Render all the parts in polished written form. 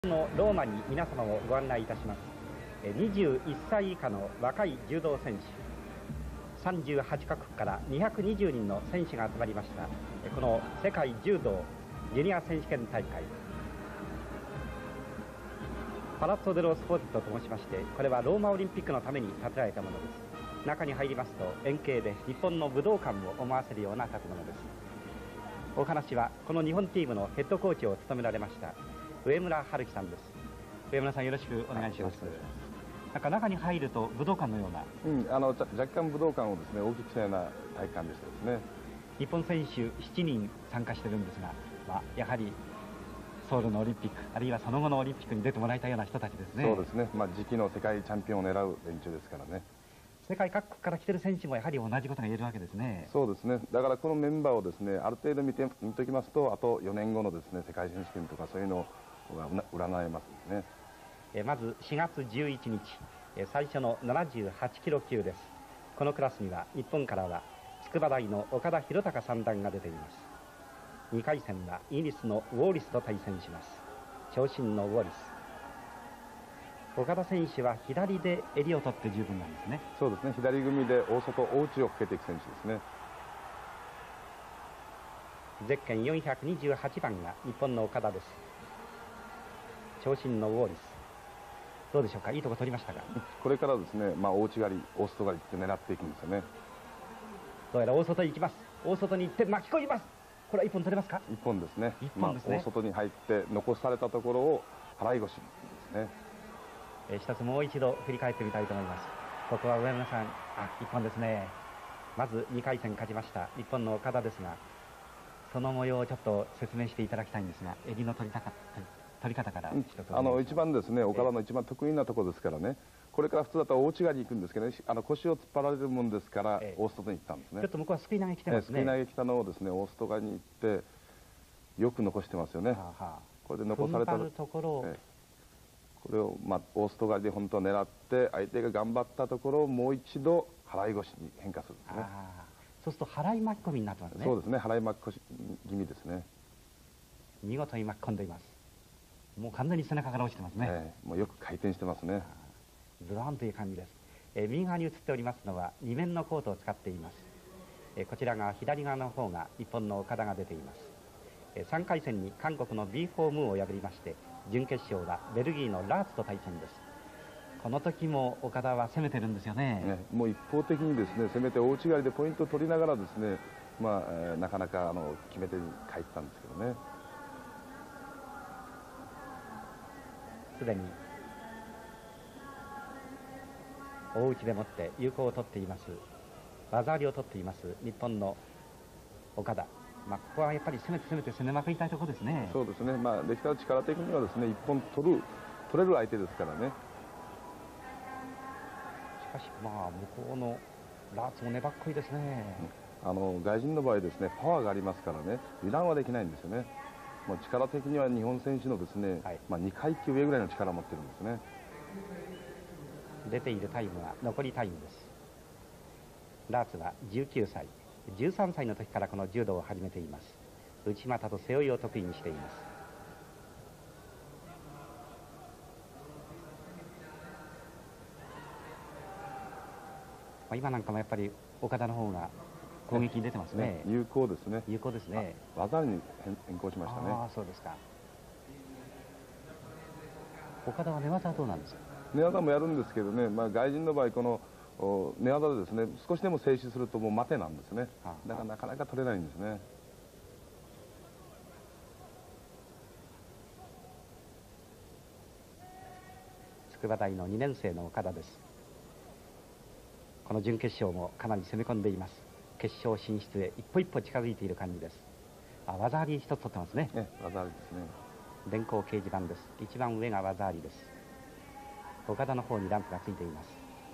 のローマに皆様をご案内いたします。21歳以下の若い柔道選手38カ国から220人の選手が集まりましたこの世界柔道ジュニア選手権大会。パラッツォ・デロ・スポーツと申しまして、これはローマオリンピックのために建てられたものです。中に入りますと円形で日本の武道館を思わせるような建物です。お話はこの日本チームのヘッドコーチを務められました上村春樹さんです。上村さん、よろしくお願いします。なんか中に入ると武道館のような、 若干武道館をですね大きくしたような体育館でしたですね。 日本選手7人参加してるんですが、やはりソウルのオリンピックあるいはその後のオリンピックに出てもらいたいような人たちですね。 そうですね、次期の世界チャンピオンを狙う連中ですからね。 世界各国から来てる選手もやはり同じことが言えるわけですね。 そうですね、だからこのメンバーをですねある程度見ておきますと、あと4年後のですね世界選手権とかそういうのが占えますね。 まず4月11日、最初の78キロ級です。このクラスには日本からは筑波大の岡田博隆三段が出ています。2回戦はイギリスのウォーリスと対戦します。長身のウォーリス。岡田選手は左で襟を取って十分なんですね。 そうですね、左組みで大外大内をかけていく選手ですね。 ゼッケン428番が日本の岡田です。長身のウォーリス、どうでしょうか、いいとこ取りましたが。 これからですね、大内刈り大外刈りって狙っていくんですよね。 どうやら大外に行きます。大外に行って巻き込みます。これは一本取れますか。 一本ですね。 一本ですね。 大外に入って残されたところを払い腰ですね。 一つもう一度振り返ってみたいと思います。ここは上村さん、一本ですね。まず2回戦勝ちました日本の岡田ですが、その模様をちょっと説明していただきたいんですが、襟の取り方から一つ。 一番ですね、岡田の一番得意なところですからね。これから普通だったら大内刈りに行くんですけど、ね、腰を突っ張られるもんですから、大外に行ったんですね。 ちょっと向こうはすくい投げ来てますね。 すくい投げ来たのをですね、大外刈りに行ってよく残してますよね。これで残されたところを、 これを大外刈りで本当は狙って相手が頑張ったところをもう一度払い腰に変化するんですね。 そうすると払い巻き込みになってますね。 そうですね、払い巻き込み気味ですね。 見事に巻き込んでいます。もう完全に背中から落ちてますね。 もうよく回転してますね。 ズワンという感じです。右側に映っておりますのは2面のコートを使っています。こちらが左側の方が日本の岡田が出ています。3回戦に韓国のビーフォームーを破りまして、準決勝はベルギーのラーツと対戦です。この時も岡田は攻めてるんですよね。 もう一方的にですね攻めて大内刈りでポイントを取りながらですね、なかなか決め手に帰ったんですけどね。 すでに大内でもって有効を取っています、技ありを取っています日本の岡田。ここはやっぱり攻めて攻めまくりたいところですね。 そうですね、できたら力的にはですね一本取れる相手ですからね。 しかし向こうのラーツも粘っこいですね。 外人の場合ですねパワーがありますからね、油断はできないんですよね。もう力的には日本選手のですね、2階級上ぐらいの力を持ってるんですね。 出ているタイムは残りタイムです。ラーツは19歳13歳の時からこの柔道を始めています。内股と背負いを得意にしています。今なんかもやっぱり岡田の方が攻撃に出てますね。 有効ですね。 有効ですね。 技に変更しましたね。 そうですか。岡田は寝技はどうなんですか。 寝技もやるんですけどね、外人の場合この寝技でですね少しでも静止するともう待てなんですね。だからなかなか取れないんですね。 筑波大の2年生の岡田です。この準決勝もかなり攻め込んでいます。決勝進出へ一歩一歩近づいている感じです。技あり一つ取ってますね。 技ありですね。 電光掲示板です。一番上が技ありです。岡田の方にランプがついています。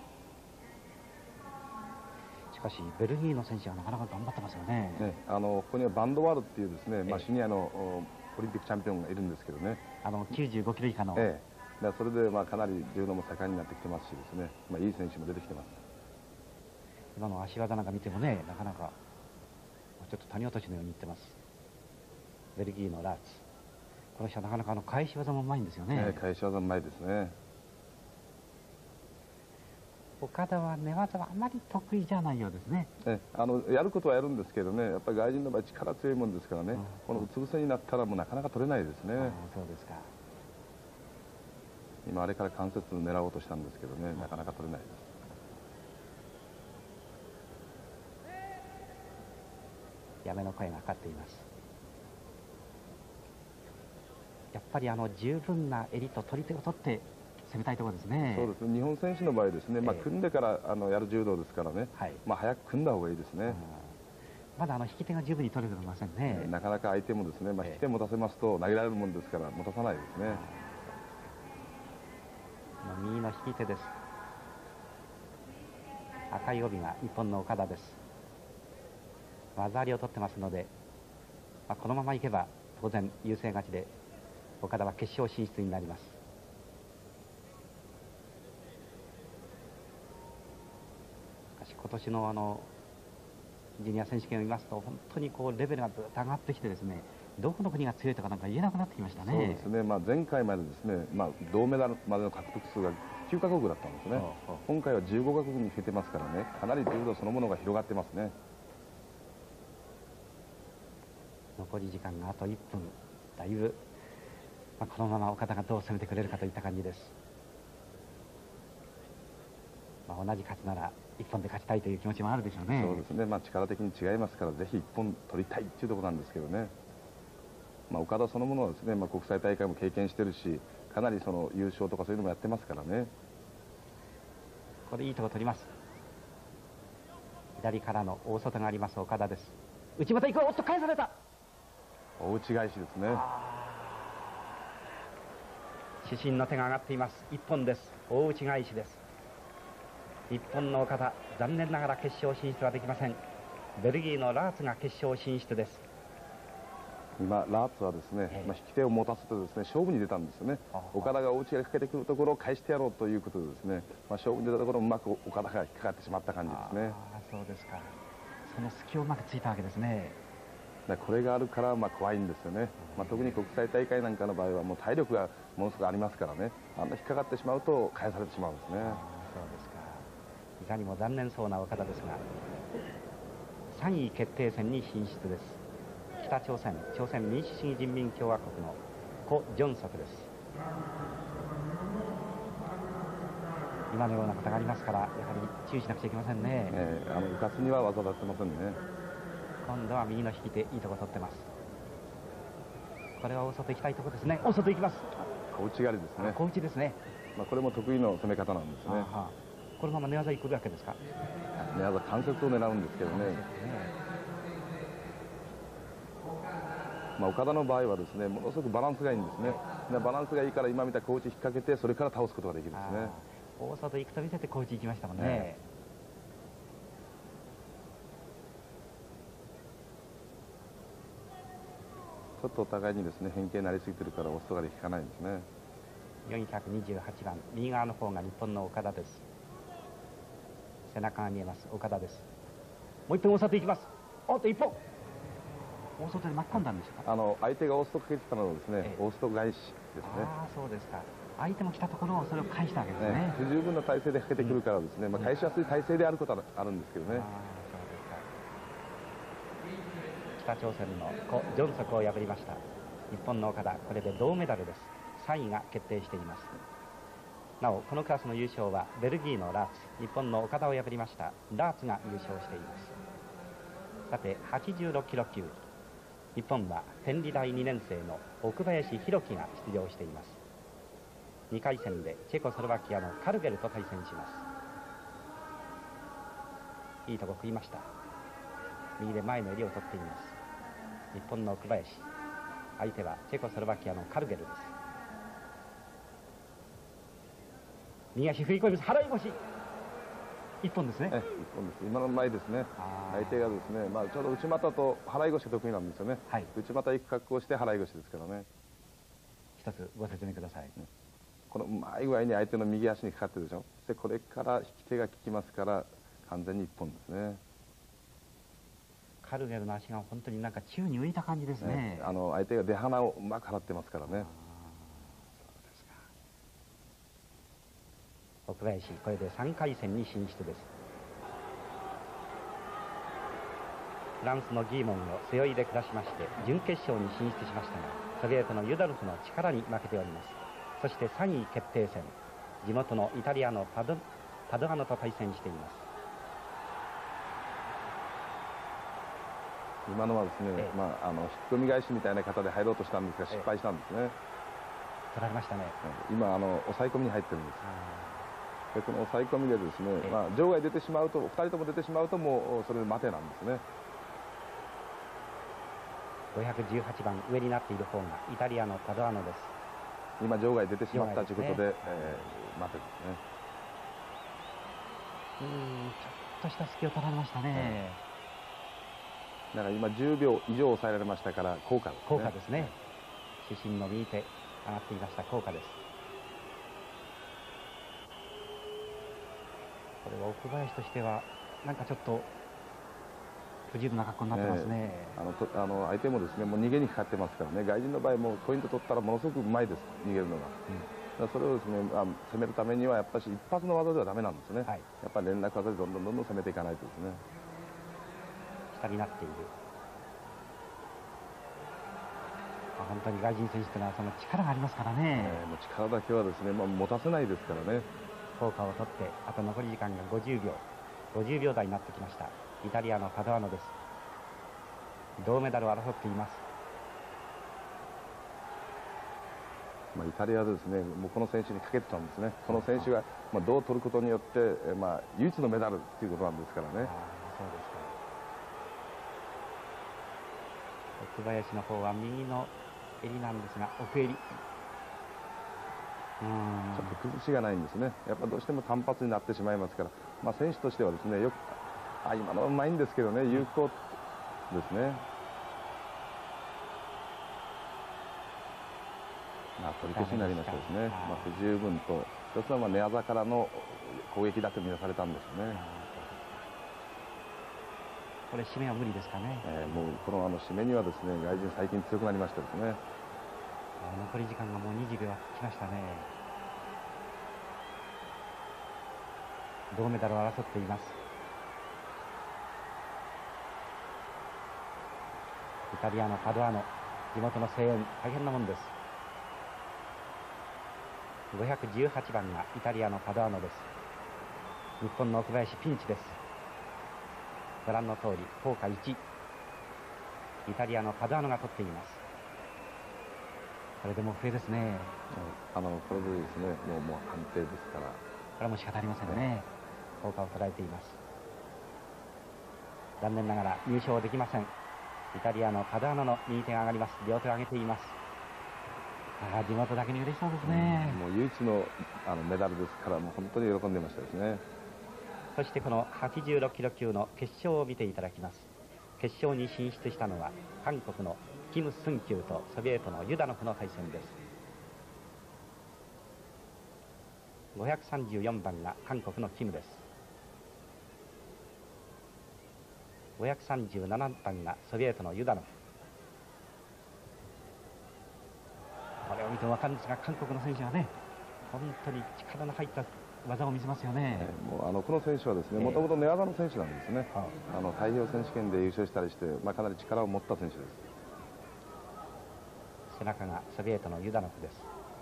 しかしベルギーの選手はなかなか頑張ってますよね。 ここにはバンドワールっていうですね、シニアのオリンピックチャンピオンがいるんですけどね。 95キロ以下の。 それでかなり柔道も盛んになってきてますしですね、いい選手も出てきてます。 今の足技なんか見てもね、なかなかちょっと谷落としのようにいってます。ベルギーのラーツ。 この人はなかなか返し技もうまいんですよね。 返し技うまいですね。 岡田は寝技はあまり得意じゃないようですね。 やることはやるんですけどね、やっぱり外人の場合力強いもんですからね、このうつ伏せになったらもうなかなか取れないですね。 そうですか。 今あれから関節狙おうとしたんですけどね、なかなか取れないです。 やめの声がかかっています。やっぱり十分な襟と取り手を取って攻めたいところですね。 そうですね。日本選手の場合ですね、組んでからやる柔道ですからね、早く組んだ方がいいですね。 まだ引き手が十分に取れてませんね。 なかなか相手もですね、引き手持たせますと投げられるもんですから持たさないですね。 右の引き手です。赤い帯が日本の岡田です。技ありを取ってますので、このままいけば当然優勢勝ちで岡田は決勝進出になります。しかし今年のジュニア選手権を見ますと本当にレベルがずっと上がってきてですね、どこの国が強いとかなんか言えなくなってきましたね。 そうですね。前回までですね、銅メダルまでの獲得数が9カ国だったんですね。今回は15カ国に増えてますからね、かなり柔道そのものが広がってますね。 残り時間があと1分。だいぶ、このまま岡田がどう攻めてくれるかといった感じです。同じ勝つなら1本で勝ちたいという気持ちもあるでしょうね。 そうですね。力的に違いますからぜひ1本取りたいっていうところなんですけどね。岡田そのものはですね、国際大会も経験してるし、かなり優勝とかそういうのもやってますからね。 ここでいいところ取ります。左からの大外があります岡田です。内股行く。おっと返された。 大内返しですね。 主審の手が上がっています。一本です。大内返しです。日本の岡田、残念ながら決勝進出はできません。ベルギーのラーツが決勝進出です。 今ラーツはですね、引き手を持たせてですね勝負に出たんですよね。岡田が大内がかけてくるところを返してやろうということでですね、勝負に出たところをうまく岡田が引っかかってしまった感じですね。 そうですか。その隙をうまくついたわけですね。 これがあるから怖いんですよね。特に国際大会なんかの場合はもう体力がものすごくありますからね、引っかかってしまうと返されてしまうんですね。 そうですか。いかにも残念そうな岡田ですが、3位決定戦に進出です。北朝鮮民主主義人民共和国のコ・ジョンソクです。今のようなことがありますからやはり注意しなくちゃいけませんね。 うかつには技出せませんね。 今度は右の引き手、いいところ取ってます。これは大外行きたいところですね。大外行きます。 小内刈りですね。 小内ですね。 これも得意の攻め方なんですね。 このまま寝技行くわけですか。 寝技関節を狙うんですけどね。岡田の場合はですね、ものすごくバランスがいいんですね。バランスがいいから今見た小内引っ掛けてそれから倒すことができるんですね。 大外行くと見せて小内行きましたもんね。 ちょっとお互いにですね変形になりすぎてるから押すとかで効かないんですね。 428番右側の方が日本の岡田です。背中が見えます岡田です。もう一本大外行きます。おっと一本大外で巻き込んだんでしょうか。 相手が大外かけてたのをですね、大外返しですね。 そうですか。相手も来たところをそれを返したわけですね。 不十分な体勢でかけてくるからですね、返しやすい体勢であることはあるんですけどね。 北朝鮮のコ・ジョンソクを破りました日本の岡田、これで銅メダルです。3位が決定しています。なおこのクラスの優勝はベルギーのラーツ、日本の岡田を破りましたラーツが優勝しています。さて86キロ級、日本は天理大2年生の奥林弘樹が出場しています。2回戦でチェコスロバキアのカルゲルと対戦します。いいとこ食いました。右で前の襟を取っています。日本の奥林、相手はチェコスロバキアのカルゲルです。右足振り込みます。払い腰一本ですね。 一本です。今の前ですね。相手がですね、ちょうど内股と払い腰が得意なんですよね。内股行く格好をして払い腰ですからね。 一つご説明ください。 このうまい具合に相手の右足にかかってるでしょ。でこれから引き手が効きますから完全に一本ですね。 カルゲルの足が本当になんか宙に浮いた感じですね。 相手が出鼻をうまく払ってますからね。 そうですか。奥林、これで3回戦に進出です。フランスのギーモンを背負いで下しまして準決勝に進出しましたが、ソビエトのユダノフの力に負けております。そして3位決定戦、地元のイタリアのパドアノと対戦しています。 今のはですね、引っ込み返しみたいな形で入ろうとしたんですが失敗したんですね。 取られましたね。 今抑え込みに入ってるんです。でこの抑え込みでですね、場外出てしまうと2人とも出てしまうともうそれで待てなんですね。 518番上になっている方がイタリアのパドアノです。 今場外出てしまったということで、待てですね。 ちょっとした隙を取られましたね。 だから今10秒以上抑えられましたから効果ですね。 効果ですね。主審の右手上がっていました。効果です。これは奥林としてはなんかちょっと不自由な格好になってますね。 相手もですねもう逃げにかかってますからね。外人の場合もポイント取ったらものすごくうまいです、逃げるのが。それをですね攻めるためにはやっぱり一発の技ではダメなんですね。やっぱり連絡技でどんどん攻めていかないとですね。 下になっている。本当に外人選手というのはその力がありますからね。 もう力だけはですね、持たせないですからね。 効果を取ってあと残り時間が50秒台になってきました。イタリアのパドアノです。銅メダルを争っています。 イタリアでですねもうこの選手にかけてたんですね。この選手が銅を取ることによって唯一のメダルということなんですからね。 そうですか。奥林の方は右の襟なんですが奥襟ちょっと崩しがないんですね。やっぱどうしても単発になってしまいますから、選手としてはですねよく今のはうまいんですけどね、有効ですね。取り消しになりましたですね。不十分と一つは寝技からの攻撃だと見なされたんですね。 これ締めは無理ですかね。 もうこの締めにはですね外人最近強くなりましたですね。 残り時間がもう20秒きましたね。銅メダルを争っています。イタリアのパドアノ、地元の声援大変なもんです。518番がイタリアのパドアノです。日本の奥林ピンチです。ご覧の通り効果1、イタリアのパドアノが取っています。これでも笛ですね。 これでですねもう判定ですから、これはもう仕方ありませんね。効果を捉えています。残念ながら入賞できません。イタリアのパドアノの右手が上がります。両手を上げています。地元だけに嬉しそうですね。 もう唯一のメダルですから、もう本当に喜んでましたですね。 そしてこの86キロ級の決勝を見ていただきます。決勝に進出したのは韓国のキム・スンキューとソビエトのユダノフの対戦です。534番が韓国のキムです。537番がソビエトのユダノフ。これを見ても分かるんですが、韓国の選手はね本当に力の入った技を見せますよね。 もうこの選手はですねもともと寝技の選手なんですね。太平洋選手権で優勝したりして、かなり力を持った選手です。 背中がソビエトのユダノフです。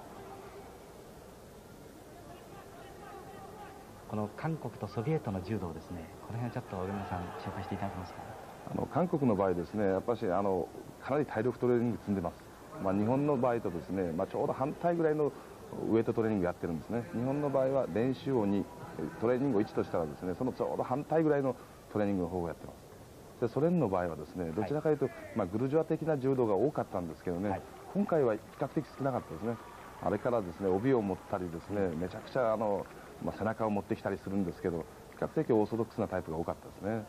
この韓国とソビエトの柔道ですね、この辺ちょっと上村さん紹介していただけますか。 韓国の場合ですねやっぱりかなり体力トレーニング積んでます。日本の場合とですね、ちょうど反対ぐらいのウエイトトレーニングやってるんですね。日本の場合は練習を2、トレーニングを1としたらですねそのちょうど反対ぐらいのトレーニングの方をやってます。でソ連の場合はですねどちらかというと、グルジュア的な柔道が多かったんですけどね、今回は比較的少なかったですね。あれからですね帯を持ったりですねめちゃくちゃ背中を持ってきたりするんですけど、比較的オーソドックスなタイプが多かったですね。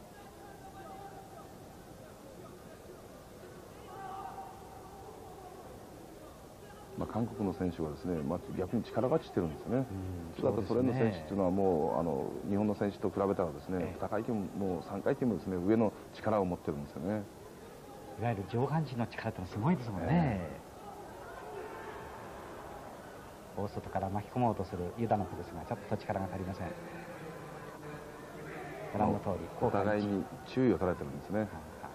韓国の選手はですね、逆に力勝ちしてるんですよね。 そうですね。 ソ連の選手っていうのはもう日本の選手と比べたらですね、2階級も3階級もですね上の力を持ってるんですよね。 いわゆる上半身の力ってのはすごいですもんね。大外から巻き込もうとするユダノフですが、ちょっと力が足りません。ご覧の通り、 お互いに注意を取られてるんですね。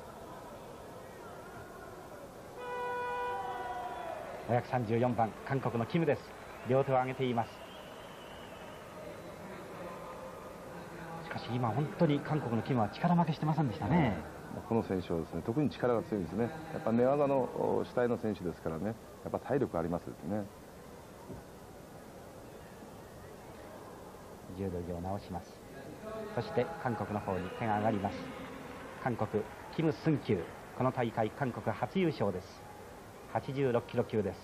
534番、韓国のキムです。両手を上げています。しかし今本当に韓国のキムは力負けしてませんでしたね。 この選手はですね、特に力が強いんですね。やっぱ寝技の主体の選手ですからね、やっぱ体力ありますですね。 柔道着を直します。そして韓国の方に手が上がります。韓国キム・スンキュー、この大会韓国初優勝です。86キロ級です。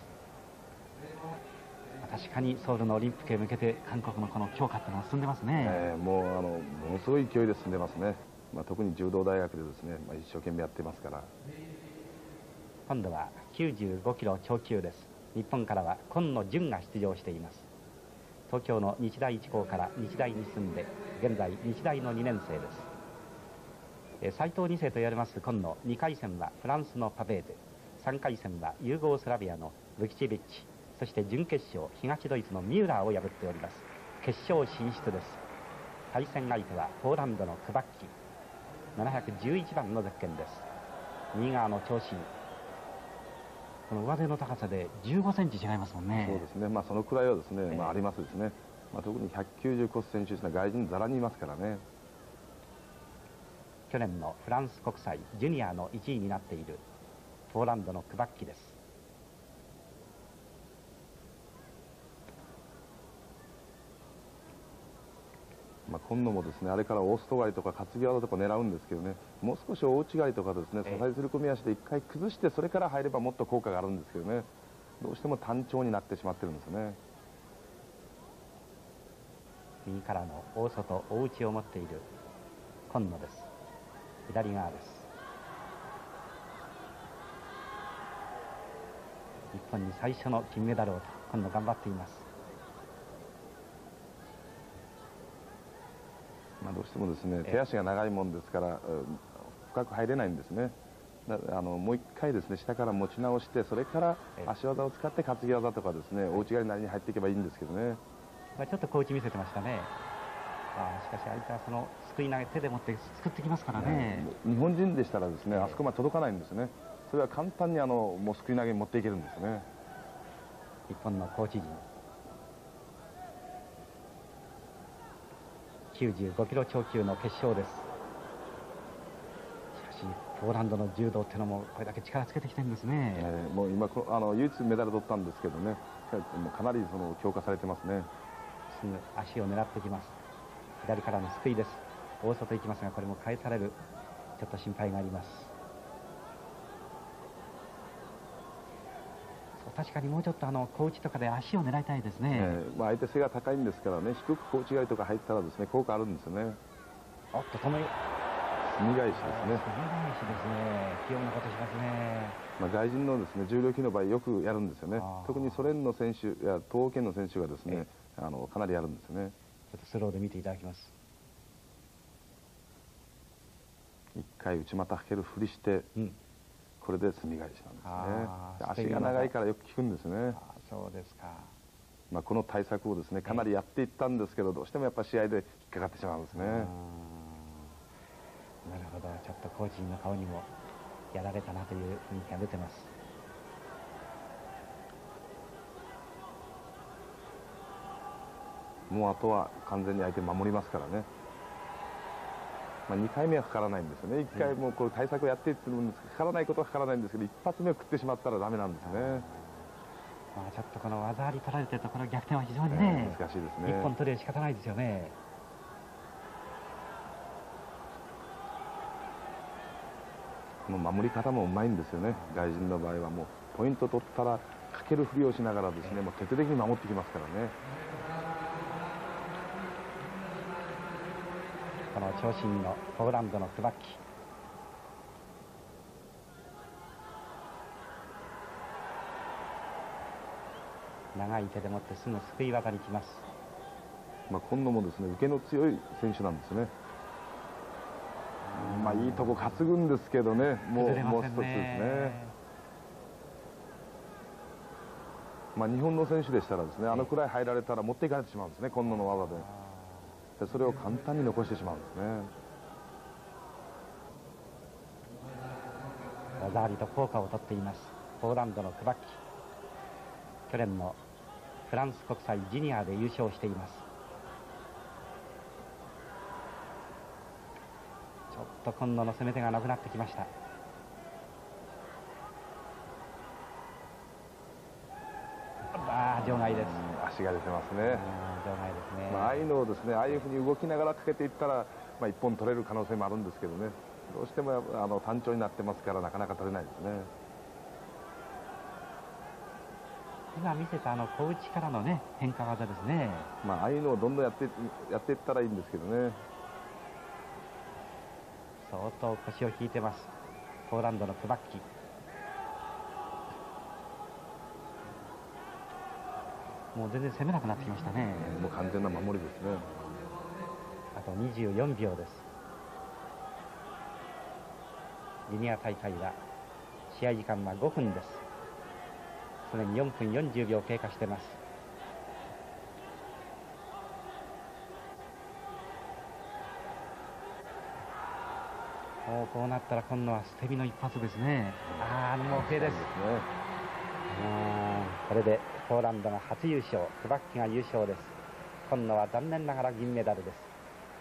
確かにソウルのオリンピックへ向けて韓国のこの強化ってのは進んでますね。 ものすごい勢いで進んでますね。特に柔道大学でですね、一生懸命やってますから。 今度は95キロ超級です。日本からは今野純が出場しています。東京の日大一高から日大に進んで、現在日大の2年生です。斎藤2世と言われます今野、2回戦はフランスのパベーゼ、3回戦はユーゴスラビアのブキチビッチ、そして準決勝東ドイツのミューラーを破っております。決勝進出です。対戦相手はポーランドのクバッキ、711番のゼッケンです。右側の長身、この上背の高さで15センチ違いますもんね。 そうですね、そのくらいはですね、ありますですね。特に190コス選手ですね、外人ざらにいますからね。 去年のフランス国際ジュニアの1位になっているポーランドのクバッキです。 今度もですね、あれからオースト狩りとか担ぎ技とか狙うんですけどね、もう少し大内刈りとかですね、支えする組み足で一回崩してそれから入ればもっと効果があるんですけどね、どうしても単調になってしまってるんですね。 右からの大外大内を持っている今野です。左側です。日本に最初の金メダルをと今野頑張っています。 どうしてもですね、手足が長いもんですから深く入れないんですね。もう一回ですね、下から持ち直して、それから足技を使って担ぎ技とかですね、大内刈りなりに入っていけばいいんですけどね。 ちょっと小内見せてましたね。しかし相手はそのすくい投げ手で持ってすくってきますからね。 日本人でしたらですね、あそこまで届かないんですね。それは簡単にもうすくい投げに持っていけるんですね。 日本のコーチ陣、95キロ超級の決勝です。しかしポーランドの柔道っていうのもこれだけ力つけてきてるんですね。 もう今唯一メダル取ったんですけどね、もうかなり強化されてますね。 すぐ足を狙ってきます。左からのすくいです。大外行きますが、これも返される、ちょっと心配があります。確かにもうちょっと小内とかで足を狙いたいですね。 相手背が高いんですからね、低く小内刈りとか入ったらですね、効果あるんですよね。 おっと止め、 隅返しですね。 隅返しですね。器用なことしますね。 外人のですね、重量級の場合よくやるんですよね。特にソ連の選手や東欧圏の選手がですね、かなりやるんですよね。 ちょっとスローで見ていただきます。 一回内股かけるふりして、これで隅返しなんですね。足が長いからよく効くんですね。 そうですか。 この対策をですね、かなりやっていったんですけど、どうしてもやっぱ試合で引っかかってしまうんですね。 なるほど、ちょっとコーチの顔にもやられたなという雰囲気が出てます。 もうあとは完全に相手守りますからね。2回目はかからないんですよね。1回もこう対策をやっていってるんですけど、かからないことはかからないんですけど、一発目を食ってしまったらダメなんですね。 ちょっとこの技あり取られてるところ逆転は非常にね、 難しいですね。 一本取れ仕方ないですよね。 この守り方もうまいんですよね。外人の場合はもうポイント取ったらかけるふりをしながらですね、もう徹底的に守ってきますからね。 この長身のポーランドのクバッキ、 長い手でもってすぐすくい技に来ます。 今野もですね受けの強い選手なんですね。いいとこ担ぐんですけどね、もう一つですね。日本の選手でしたらですね、あのくらい入られたら持っていかれてしまうんですね、今野の技で。それを簡単に残してしまうんですね。 技ありと効果をとっています。ポーランドのクバッキ。去年のフランス国際ジュニアで優勝しています。ちょっと今野の攻め手がなくなってきました。場外です。 足が出てますね。 場外ですね。 ああいうのをですね、ああいうふうに動きながらかけていったら、一本取れる可能性もあるんですけどね。どうしても単調になってますからなかなか取れないですね。 今見せた小内からのね変化技ですね。 ああいうのをどんどんやっていったらいいんですけどね。 相当腰を引いてます。ポーランドのクバッキ。もう全然攻めなくなってきましたね。 もう完全な守りですね。 あと24秒です。ジュニア大会は試合時間は5分です。すでに4分40秒経過しています。もうこうなったら今度は捨て身の一発ですね。もう OK です。これでポーランドが初優勝、クバッキが優勝です。今野は残念ながら銀メダルです。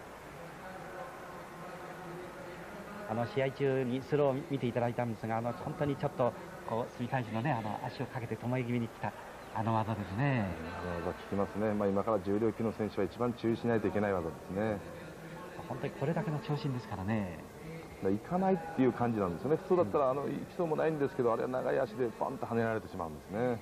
試合中にスローを見ていただいたんですが、本当にちょっとこう住谷氏のね足をかけて巴気味に来た技ですね。 技効きますね。今から重量級の選手は一番注意しないといけない技ですね。 本当にこれだけの長身ですからね。 行かないっていう感じなんですよね。普通だったら行きそうもないんですけど、あれは長い足でパンと跳ねられてしまうんですね。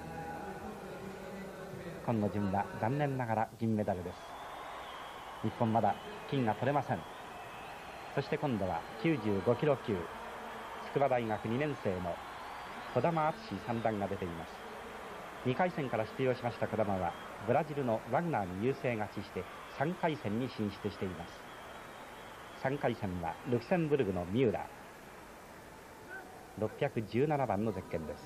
今野純は残念ながら銀メダルです。日本まだ金が取れません。そして今度は95キロ級、筑波大学2年生の児玉敦三段が出ています。2回戦から出場しました児玉はブラジルのワグナーに優勢勝ちして3回戦に進出しています。3回戦はルクセンブルグのミューラー、617番のゼッケンです。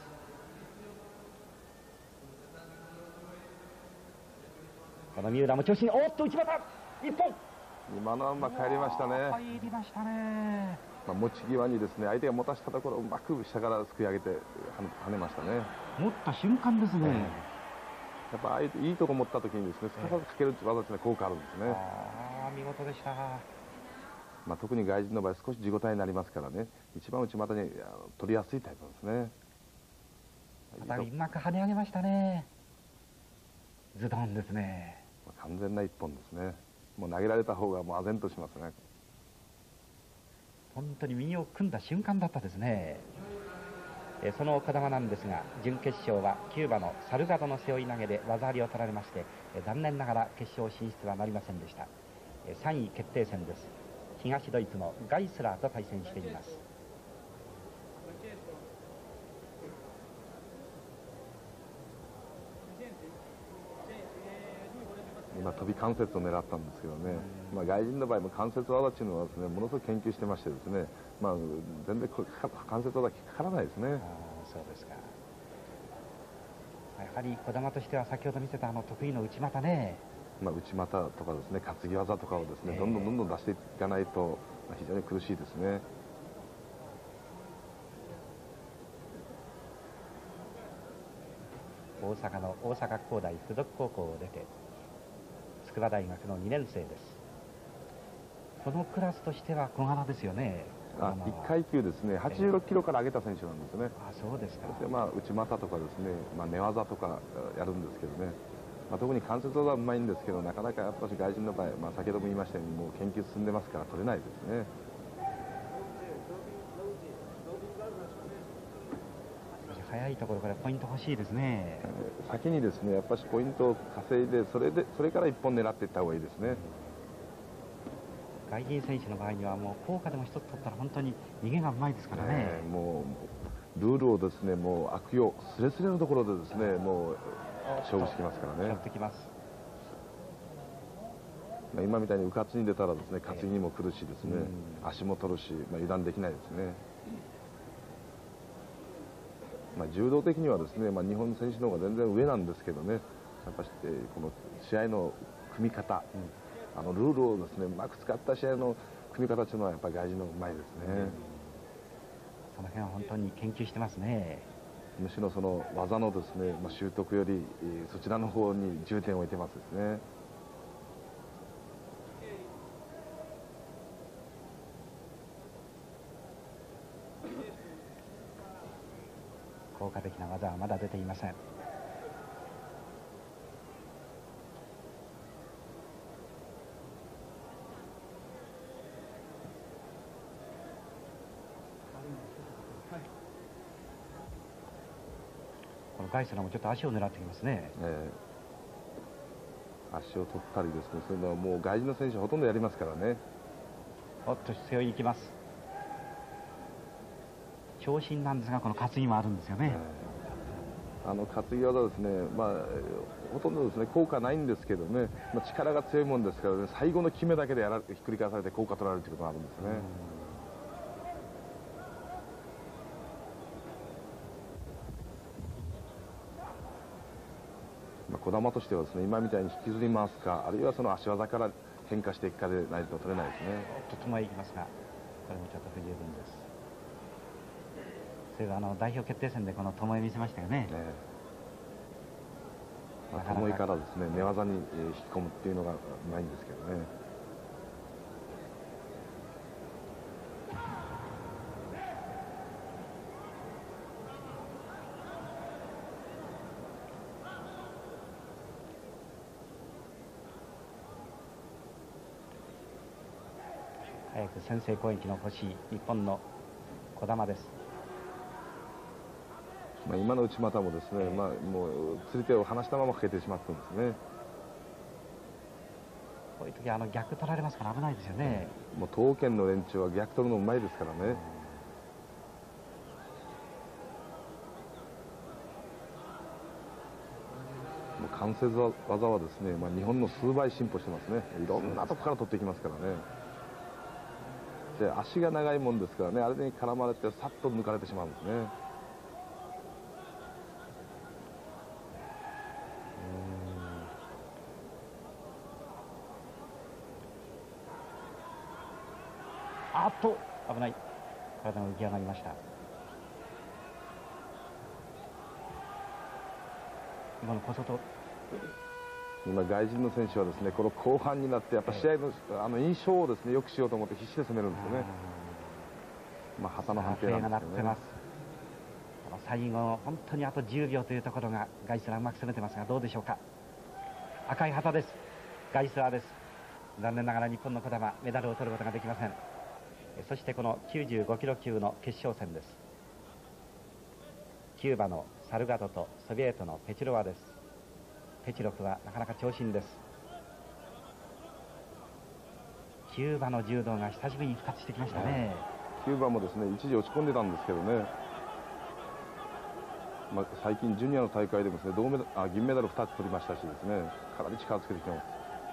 このミューラーも調子に、おっと内股一本、 今のは帰りましたね。 入りましたね。 持ち際にですね、相手が持たしたところをうまく下からすくい上げて跳ねましたね。 持った瞬間ですね。 やっぱいいとこ持った時にですね、すかさずかける技ですね、効果あるんですね。 見事でした。 特に外人の場合少し地応えになりますからね、一番内股に取りやすいタイプなんですね。 うまく跳ね上げましたね。ズドンですね。 完全な一本ですね。もう投げられた方がもう唖然としますね。 本当に右を組んだ瞬間だったですね。その児玉なんですが、準決勝はキューバのサルガドの背負い投げで技ありを取られまして、残念ながら決勝進出はなりませんでした。3位決定戦です。東ドイツのガイスラーと対戦しています。 今飛び関節を狙ったんですけどね、外人の場合も関節技っていうのはですね、ものすごく研究してましてですね、全然関節技かからないですね。 そうですか。やはり児玉としては先ほど見せた得意の内股ね、 内股とかですね、担ぎ技とかをですね、どんどん出していかないと非常に苦しいですね。 大阪の大阪工大附属高校を出て筑波大学の2年生です。このクラスとしては小柄ですよね。 1階級ですね、86キロから上げた選手なんですね。 そうですか。 そして内股とかですね、寝技とかやるんですけどね、特に関節技はうまいんですけど、なかなかやっぱり外人の場合、先ほども言いましたようにもう研究進んでますから取れないですね。 早いところからポイント欲しいですね。 先にですね、やっぱりポイントを稼いで、それから一本狙っていった方がいいですね。 外人選手の場合にはもう効果でも一つ取ったら本当に逃げがうまいですからね。 もうルールをですね、もう悪用すれすれのところでですね、もう勝負してきますからね。 やってきます。 今みたいにうかつに出たらですね、担ぎにも来るしですね、足も取るし、油断できないですね。柔道的にはですね、日本選手の方が全然上なんですけどね、やっぱりこの試合の組み方、ルールをですねうまく使った試合の組み方というのはやっぱり外人のうまいですね。 その辺は本当に研究してますね。 むしろその技のですね、習得よりそちらの方に重点を置いてますですね。 効果的な技はまだ出ていません。このガイスラもちょっと足を狙ってきますね。 足を取ったりですね、そういうのはもう外人の選手ほとんどやりますからね。 おっと背負いに行きます。長身なんですが、この担ぎもあるんですよね。 担ぎ技ですね、ほとんどですね効果ないんですけどね、力が強いもんですからね、最後の決めだけでひっくり返されて効果取られるということがあるんですね。児玉としてはですね、今みたいに引きずり回すか、あるいはその足技から変化していくかでないと取れないですね。 とてもいきますが、これもちょっと不十分です。それが代表決定戦でこの巴見せましたよね。 巴からですね寝技に引き込むっていうのがないんですけどね。 早く先制攻撃の欲しい日本の児玉です。 今の内股もですね、もう釣り手を離したままかけてしまったんですね。 こういう時は逆取られますから危ないですよね。 もう東県の連中は逆取るのうまいですからね。もう関節技はですね、日本の数倍進歩してますね。いろんなとこから取ってきますからね。で足が長いもんですからね、あれに絡まれてさっと抜かれてしまうんですね。 あっと危ない。体が浮き上がりました。今の小外。 今外人の選手はですねこの後半になってやっぱ試合の印象をですね良くしようと思って必死で攻めるんですよね。旗の判定なんですよね。 最後本当にあと10秒というところがガイスラーうまく攻めてますがどうでしょうか。赤い旗です。ガイスラーです。残念ながら日本の児玉メダルを取ることができません。そしてこの95キロ級の決勝戦です。キューバのサルガドとソビエトのペチロワです。ペチロフはなかなか長身です。キューバの柔道が久しぶりに復活してきましたね。 キューバもですね一時落ち込んでたんですけどね、最近ジュニアの大会でもですね銀メダル2つ取りましたしですね、かなり力をつけてきてます。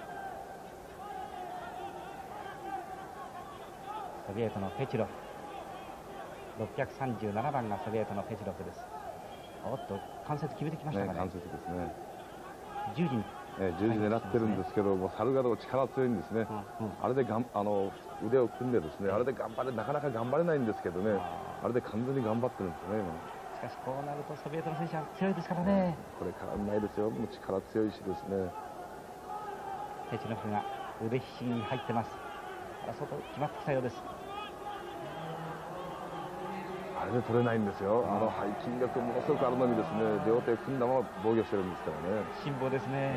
ソビエトのペチロフ、637番がソビエトのペチロフです。おっと関節決めてきましたかね。 関節ですね。 十字に十字狙ってるんですけども、サルガド力強いんですね。あれで腕を組んでですね、あれでなかなか頑張れないんですけどね、あれで完全に頑張ってるんですね。 しかしこうなるとソビエトの選手は強いですからね。 これからうまいですよ。もう力強いしですね。 ペチロフが腕ひしぎに入ってます。外決まってきたようです。 あれで取れないんですよ。背筋力ものすごくあるのにですね、両手組んだまま防御してるんですからね。 辛抱ですね。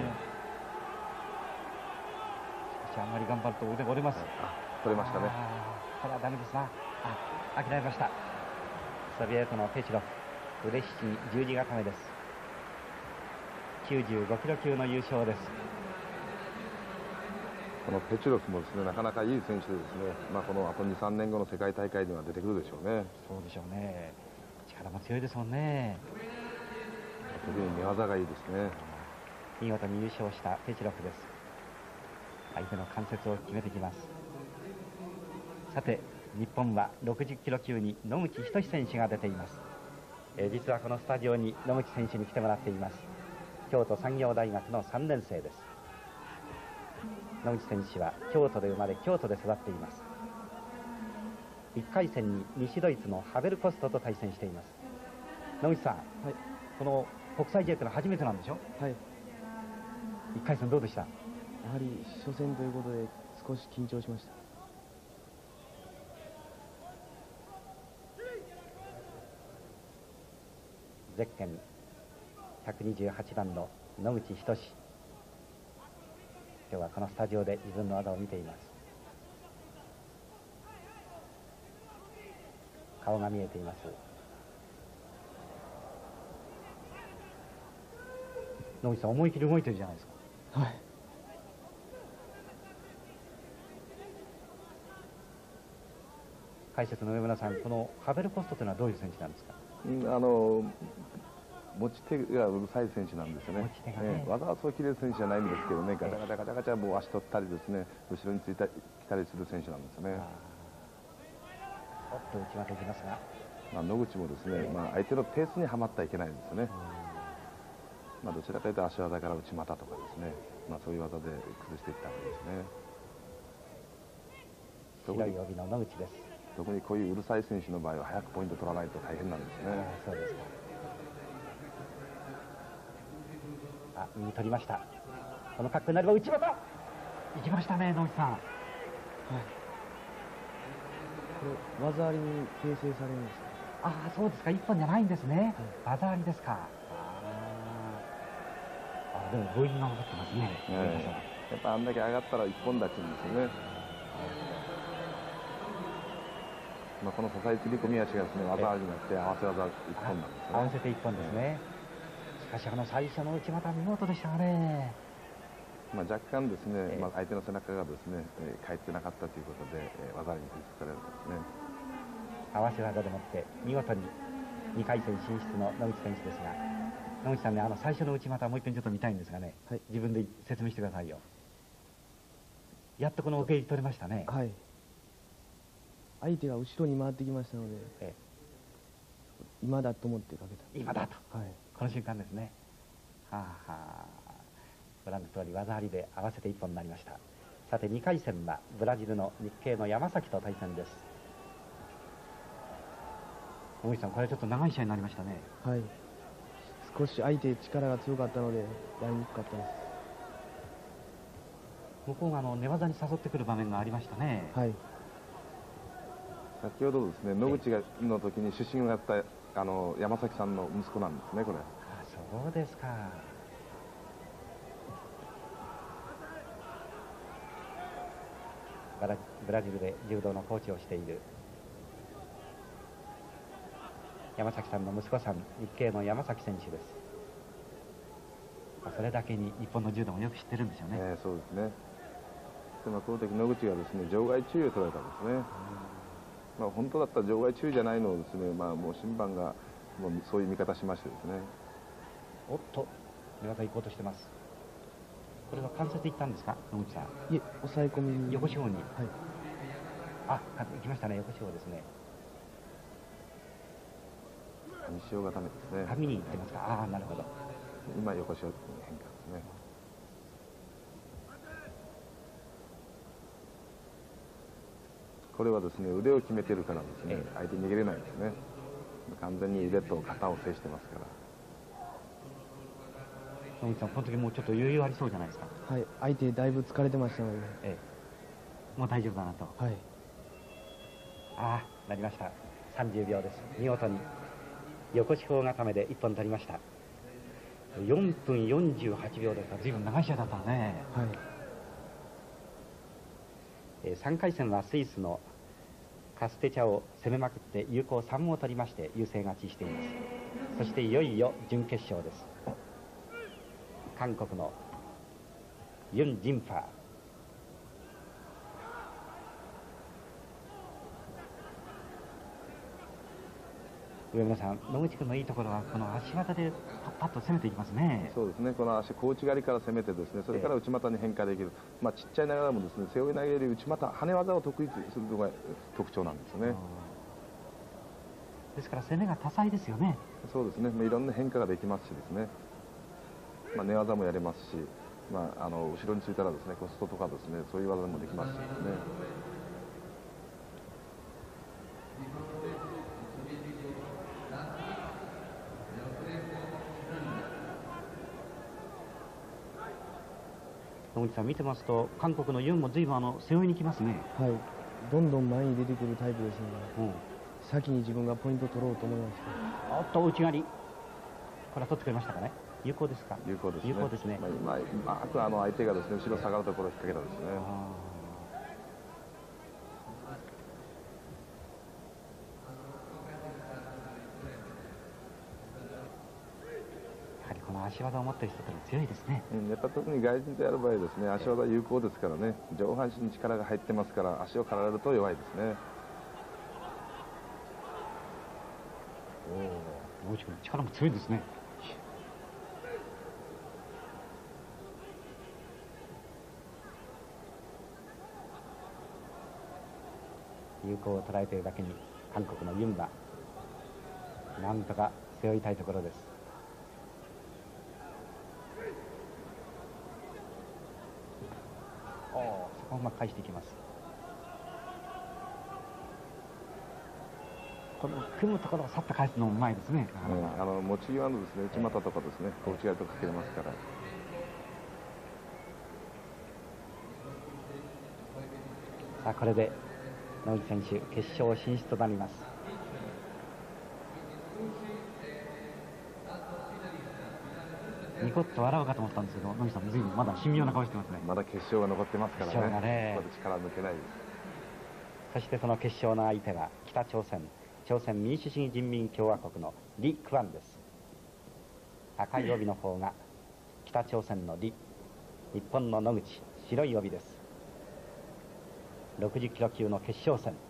しかしあんまり頑張ると腕が折れます。 取れましたね。 これはダメですな。諦めました。ソビエトのペチロフ、腕ひしぎ十字固めです。95キロ級の優勝です。 このペチロフもですねなかなかいい選手でですね、このあと2、3年後の世界大会には出てくるでしょうね。 そうでしょうね。力も強いですもんね。 特に寝技がいいですね。 見事に優勝したペチロフです。相手の関節を決めてきます。さて日本は60キロ級に野口仁選手が出ています。実はこのスタジオに野口選手に来てもらっています。京都産業大学の3年生です。野口選手は京都で生まれ京都で育っています。1回戦に西ドイツのハベルコストと対戦しています。野口さん、はい、この国際試合というのは初めてなんでしょ。 はい。 1回戦どうでした？ やはり初戦ということで少し緊張しました。 ゼッケン128番の野口仁。今日はこのスタジオで自分の技を見ています。顔が見えています。野口さん思い切り動いてるじゃないですか。 はい。 解説の上村さん、このハベルコストというのはどういう選手なんですか？ 持ち手がうるさい選手なんですよね。 持ち手がね、 技はそう切れる選手じゃないんですけどね、ガチャガチャガチャガチャもう足取ったりですね、後ろについた来たりする選手なんですよね。 おっと内股いきますが、 野口もですね、相手のペースにはまってはいけないんですよね。どちらかというと足技から内股とかですね、そういう技で崩していったわけですね。 白い帯の野口です。 特にこういううるさい選手の場合は早くポイント取らないと大変なんですね。 そうですか。右取りました。この格好になれば内股行きましたね、野口さん。はい。 これ技ありに形成されるんですか？ そうですか。一本じゃないんですね。技ありですか。でも強引が残ってますね。 やっぱあんだけ上がったら一本立ちですよね。この支え釣り込み足がですね、技ありになって合わせ技一本なんですよね。 合わせて一本ですね。しかし最初の内股見事でしたね。 若干ですね、相手の背中がですね、返ってなかったということで、技ありに推測されるんですね。 合わせ技でもって見事に2回戦進出の野口選手ですが、野口さんね、最初の内股もう一遍ちょっと見たいんですがね、はい、自分で説明してくださいよ。やっとこの受け入れ取れましたね。 はい。相手が後ろに回ってきましたので、今だと思ってかけた。 今だと、 はい、 この瞬間ですね。ご覧の通り技ありで合わせて一本になりました。さて2回戦はブラジルの日系の山崎と対戦です。野口さん、これちょっと長い試合になりましたね。 はい。少し相手力が強かったのでやりにくかったです。 向こうが寝技に誘ってくる場面がありましたね。 はい。 先ほどですね、野口の時に出身をやった山崎さんの息子なんですね、これ。 そうですか。ブラジルで柔道のコーチをしている山崎さんの息子さん、日系の山崎選手です。それだけに日本の柔道もよく知ってるんでしょうね。 そうですね。でもこの時野口がですね、場外注意を取られたんですね。本当だったら場外注意じゃないのをですね、もう審判がもうそういう見方しましてですね。 おっと、寝技行こうとしてます。これは関節いったんですか、野口さん。 いえ、抑え込みに。 横四方に。 はい。 行きましたね、横四方ですね。 西尾固めですね。 紙に行ってますか。なるほど。 今横四方に変化ですね。これはですね、腕を決めてるからですね、相手逃げれないですね。完全に腕と肩を制してますから。 野口さん、この時もうちょっと余裕ありそうじゃないですか。 はい、相手だいぶ疲れてましたので、 もう大丈夫だなと。 はい。 なりました。30秒です。見事に横四方固めで1本取りました。4分48秒ですから、随分長い試合だったね。 はい。 3回戦はスイスのカステチャを攻めまくって有効3を取りまして優勢勝ちしています。そしていよいよ準決勝です。韓国のユン・ジンファー、 上村さん、野口君のいいところはこの足技でパッと攻めていきますね。 そうですね、この足小内刈りから攻めてですね、それから内股に変化できる、ちっちゃいながらもですね、背負い投げより内股跳ね技を得意とするのが特徴なんですよね。 ですから攻めが多彩ですよね。 そうですね、いろんな変化ができますしですね、寝技もやれますし、後ろについたらですね、コストとかですね、そういう技もできますしですね。 野口さん見てますと、韓国のユンも随分背負いに来ますね。 はい、どんどん前に出てくるタイプですので、先に自分がポイントを取ろうと思いました。 おっと、内刈り、これは取ってくれましたかね。有効ですか。 有効ですね。 有効ですね。 うまく相手がですね、後ろ下がるところを引っ掛けたんですね。 やはりこの足技を持っている人って強いですね。 やっぱ特に外人とやる場合ですね、足技有効ですからね、上半身に力が入ってますから、足を刈られると弱いですね。 野口君、力も強いですね。有効を捉えているだけに、韓国のユンはなんとか背負いたいところです。そこをうまく返していきます。この組むところをさっと返すのもうまいですね。 持ち際のですね、内股とかですね、内刈りとかけれますから。 さあ、これで野口選手決勝進出となります。ニコッと笑うかと思ったんですけど、野口さん随分まだ神妙な顔してますね。 まだ決勝が残ってますからね。 決勝がね、 ここで力抜けないです。 そしてその決勝の相手は北朝鮮民主主義人民共和国のリ・クアンです。赤い帯の方が北朝鮮のリ、日本の野口、白い帯です。60キロ級の決勝戦。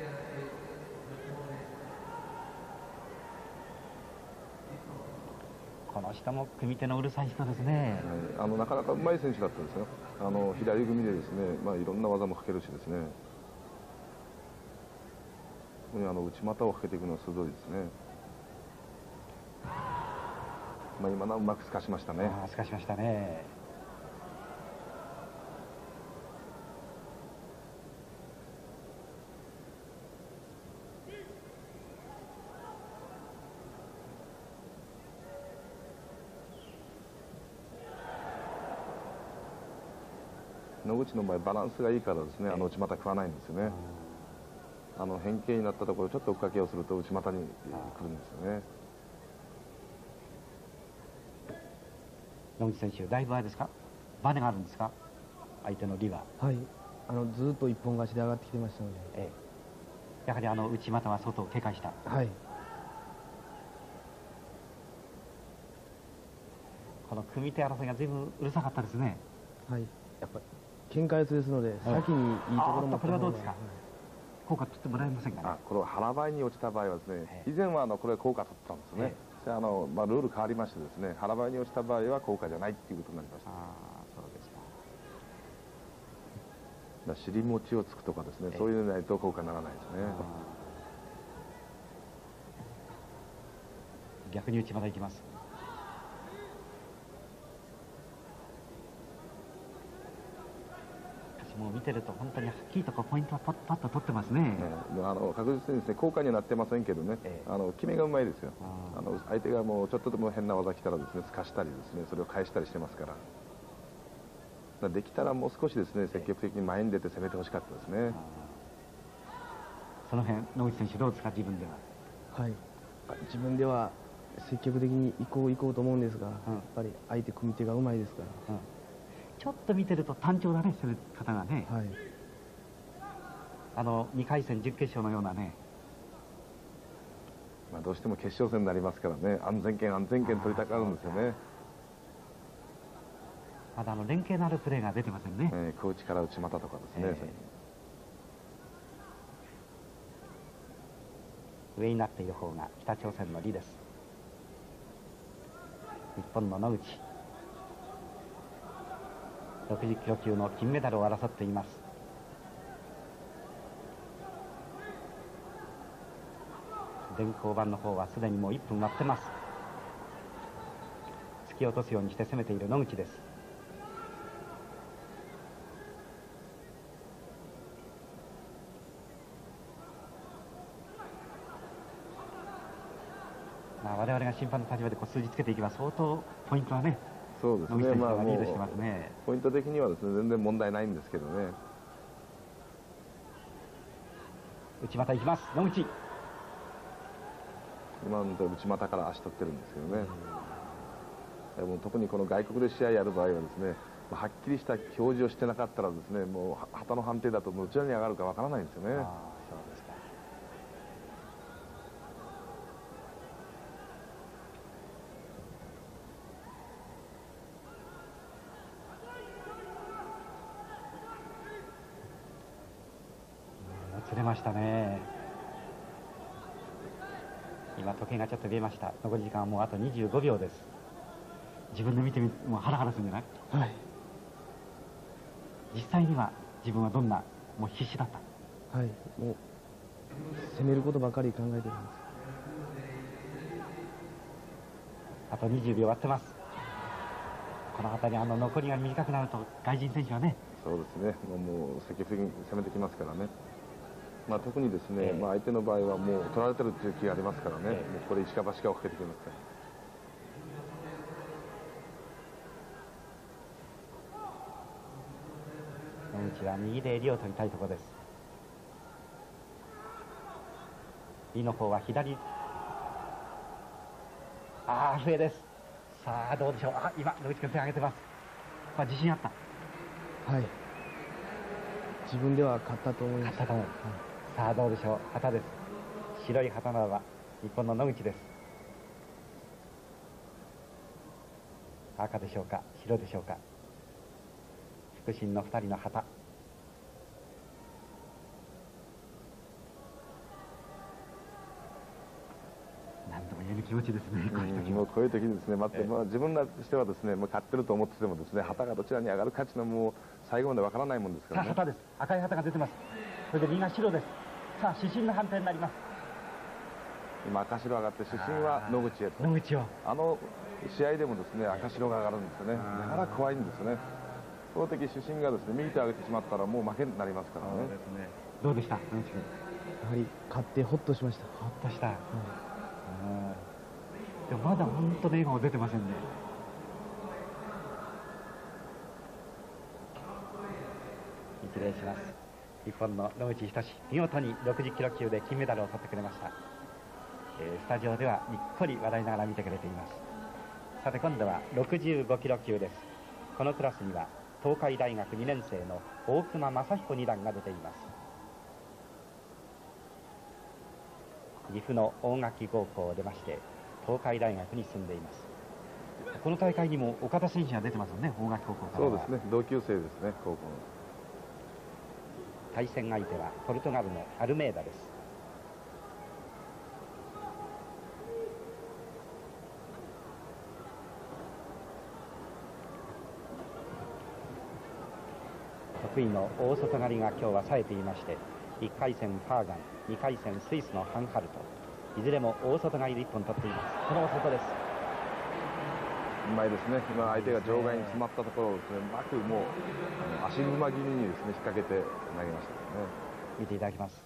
この人も組手のうるさい人ですね。 なかなかうまい選手だったんですよ。左組みでですね、いろんな技もかけるしですね。内股をかけていくのは鋭いですね。今のはうまく透かしましたね。 透かしましたね。 野口の場合バランスがいいからですね、内股食わないんですよね。変形になったところちょっと追っかけをすると内股に来るんですよね。 野口選手、だいぶあれですか、バネがあるんですか、相手のリは。 はい、ずっと一本勝ちで上がってきてましたので、 やはり内股は外を警戒した。 はい、 この組手争いが随分うるさかったですね。 はい、やっぱり喧嘩四つですので、先にいいところも。 これはどうですか、効果取ってもらえませんかね。 これは腹ばいに落ちた場合はですね、以前はこれ効果取ったんですね。ルール変わりましてですね、腹ばいに落ちた場合は効果じゃないっていうことになりました。 そうですか。尻餅をつくとかですね、そういうのないと効果にならないですね。 逆に内股いきます。もう見てると本当にはっきりとポイントはパッと取ってますね。 確実にですね、効果にはなってませんけどね、決めがうまいですよ。相手がもうちょっとでも変な技来たらですね、透かしたりですね、それを返したりしてますから。できたらもう少しですね、積極的に前に出て攻めてほしかったですね。 その辺野口選手どうですか、自分では。はい、自分では積極的に行こうと思うんですが、やっぱり相手組み手がうまいですから、 ちょっと見てると単調だね、攻め方がね。 はい、 2回戦準決勝のようなね。 どうしても決勝戦になりますからね、安全圏取りたくなるんですよね。 まだ連携のあるプレーが出てませんね。 小内から内股とかですね。 上になっている方が北朝鮮の李です。日本の野口、60キロ級の金メダルを争っています。電光板の方はすでにもう1分割ってます。突き落とすようにして攻めている野口です。我々が審判の立場で数字つけていけば相当ポイントはね、 そうですね、 野口選手がリードしてますね。 ポイント的にはですね、全然問題ないんですけどね。 内股いきます、野口。 今のところ内股から足取ってるんですけどね。でも特にこの外国で試合やる場合はですね、はっきりした表示をしてなかったらですね、もう旗の判定だとどちらに上がるかわからないんですよね。 そうですか。釣れましたね。今時計がちょっと見えました。残り時間はもうあと25秒です。自分で見てみもうハラハラするんじゃない？ はい。 実際には自分はどんな、もう必死だった？ はい、もう攻めることばかり考えてるんです。 あと20秒割ってます。この辺り残りが短くなると外人選手はね。 そうですね、もう積極的に攻めてきますからね。特にですね、相手の場合はもう取られてるという気がありますからね、もうこれ一か八かをかけてきますから。 野口は右で襟を取りたいところです。李の方は左。笛です。さあどうでしょう。今野口君手を挙げてます。自信あった？ はい、自分では勝ったと思います。 勝ったと思う。さあどうでしょう。旗です。白い旗ならば日本の野口です。赤でしょうか、白でしょうか。腹心の2人の旗。何度も言える気持ちですね。 もうこういう時にですね、自分らとしてはですね、勝ってると思っててもですね、旗がどちらに上がるかっていうのはもう最後までわからないもんですからね。 さあ旗です。赤い旗が出てます。それで右が白です。さあ主審の判定になります。 今赤白上がって主審は野口へと。 野口を試合でもですね、赤白が上がるんですよね。だから怖いんですよね。その時主審がですね、右手を上げてしまったらもう負けになりますからね。 どうでした野口君？ やはり勝ってホッとしました。 ホッとした。でもまだ本当に笑顔出てませんね。一礼します。日本の野口仁、見事に60キロ級で金メダルを取ってくれました。スタジオではにっこり笑いながら見てくれています。さて今度は65キロ級です。このクラスには東海大学2年生の大隈正彦二段が出ています。岐阜の大垣高校を出まして東海大学に進んでいます。この大会にも岡田選手が出てますよね。大垣高校からは。 そうですね、同級生ですね、高校の。 対戦相手はポルトガルのアルメーダです。得意の大外刈りが今日は冴えていまして、1回戦ファーガン、2回戦スイスのハンハルト、いずれも大外刈りで1本取っています。この大外です。 うまいですね。今相手が場外に詰まったところをですね、うまくもう足馬気味にですね、引っ掛けて投げましたね。 見ていただきます。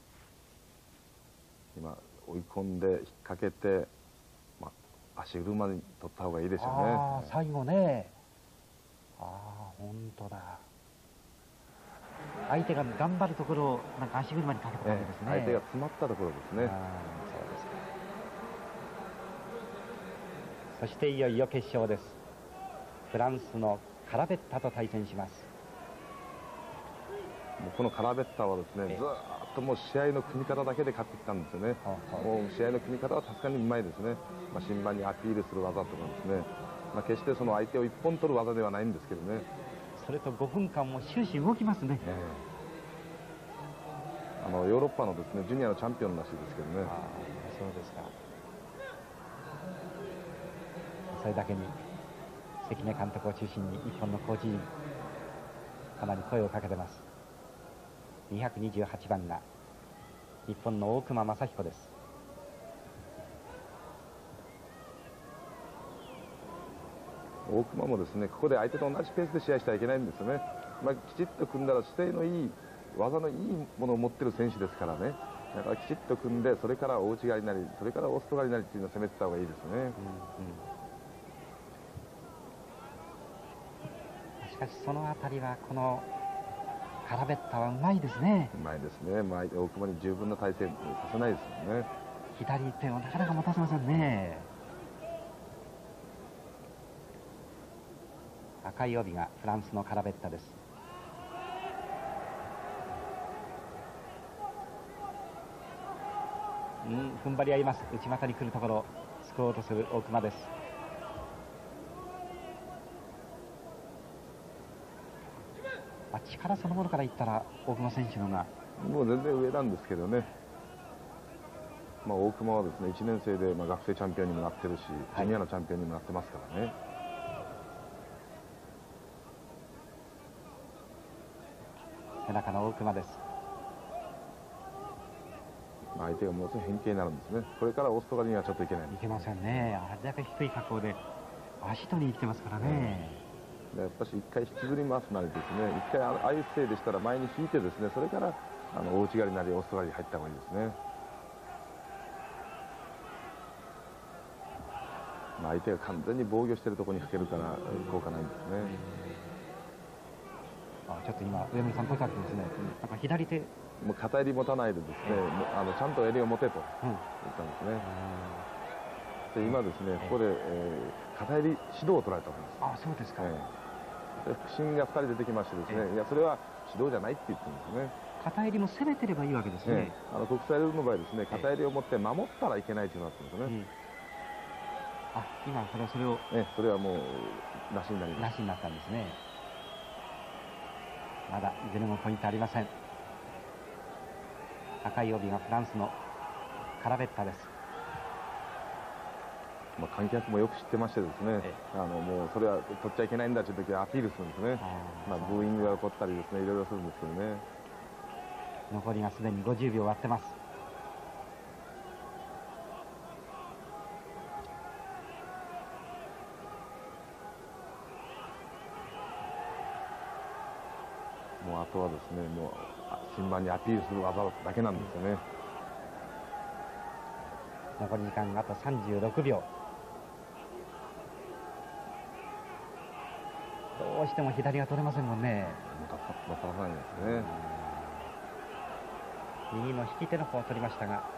今追い込んで引っ掛けて、足車に取った方がいいですよね。 最後ね。本当だ。相手が頑張るところをなんか足車にかけたわけですね。 相手が詰まったところですね。 そうですか。そしていよいよ決勝です。フランスのカラベッタと対戦します。 もうこのカラベッタはですね、ずーっともう試合の組み方だけで勝ってきたんですよね。もう試合の組み方は確かにうまいですね。審判にアピールする技とかですね、決してその相手を一本取る技ではないんですけどね。 それと5分間も終始動きますね。 ヨーロッパのですねジュニアのチャンピオンらしいですけどね。 そうですか。それだけに関根監督を中心に日本のコーチ陣かなり声をかけてます。228番が日本の大熊正彦です。 大熊もですねここで相手と同じペースで試合してはいけないんですよね。きちっと組んだら姿勢のいい技のいいものを持っている選手ですからね。だからきちっと組んでそれから大内刈りなりそれからオースト刈りなりっていうのを攻めてた方がいいですね。 しかしそのあたりはこのカラベッタはうまいですね。 うまいですね。大熊に十分な体勢させないですよね。 左手をなかなか持たせませんね。赤い帯がフランスのカラベッタです。踏ん張り合います。内股に来るところ救おうとする大熊です。力そのものから言ったら大熊選手のがもう全然上なんですけどね。大熊はですね1年生で学生チャンピオンにもなってるし、ジュニアのチャンピオンにもなってますからね。 背中の大熊です。 相手がものすごい変形になるんですね。これからオーストラリアにはちょっといけないんです。 いけませんね。あれだけ低い格好で足取りに来てますからね。 やっぱし一回引きずり回すなりですね、一回ああいう姿勢でしたら前に引いてですね、それから大内刈りなりオーストラリアに入った方がいいですね。相手が完全に防御しているところにかけるから効果ないんですね。 ちょっと今上村さん声かけてますね。なんか左手もう片襟持たないでですね、ちゃんと襟を持てと言ったんですね。で今ですね、ここで、片襟指導を取られたわけです。 あ、そうですか。 で腹心が2人出てきましてですね、いやそれは指導じゃないって言ってるんですね。 片襟も攻めてればいいわけですね。 国際ルールの場合ですね、片襟を持って守ったらいけないというのがあったんですね。 今それをそれはもうなしになります。 なしになったんですね。まだいずれもポイントありません。赤い帯がフランスのカラベッタです。 観客もよく知ってましてですね、もうそれは取っちゃいけないんだという時はアピールするんですね。ブーイングが起こったりですね、いろいろするんですけどね。 残りがすでに50秒割ってます。 もうあとはですね、もう審判にアピールする技だけなんですよね。 残り時間あと36秒。どうしても左が取れませんもんね。 もたらさないですね。 右の引き手の方を取りましたが、